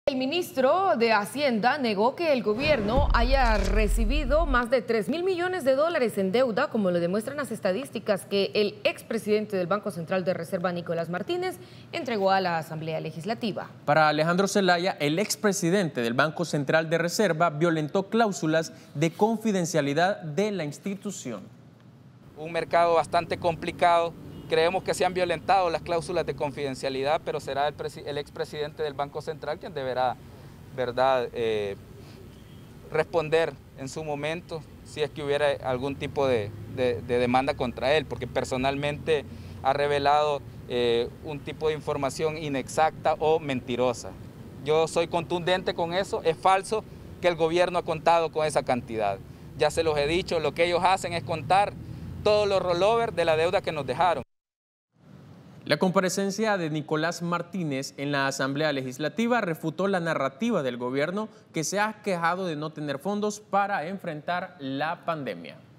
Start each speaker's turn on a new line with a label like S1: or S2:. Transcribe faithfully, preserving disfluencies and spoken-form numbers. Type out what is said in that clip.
S1: El ministro de Hacienda negó que el gobierno haya recibido más de tres mil millones de dólares en deuda, como lo demuestran las estadísticas que el expresidente del Banco Central de Reserva, Nicolás Martínez, entregó a la Asamblea Legislativa.
S2: Para Alejandro Zelaya, el expresidente del Banco Central de Reserva violentó cláusulas de confidencialidad de la institución.
S3: Un mercado bastante complicado. Creemos que se han violentado las cláusulas de confidencialidad, pero será el, el expresidente del Banco Central quien deberá, ¿verdad?, eh, responder en su momento si es que hubiera algún tipo de, de, de demanda contra él, porque personalmente ha revelado eh, un tipo de información inexacta o mentirosa. Yo soy contundente con eso, es falso que el gobierno ha contado con esa cantidad. Ya se los he dicho, lo que ellos hacen es contar todos los rollovers de la deuda que nos dejaron.
S2: La comparecencia de Nicolás Martínez en la Asamblea Legislativa refutó la narrativa del gobierno que se ha quejado de no tener fondos para enfrentar la pandemia.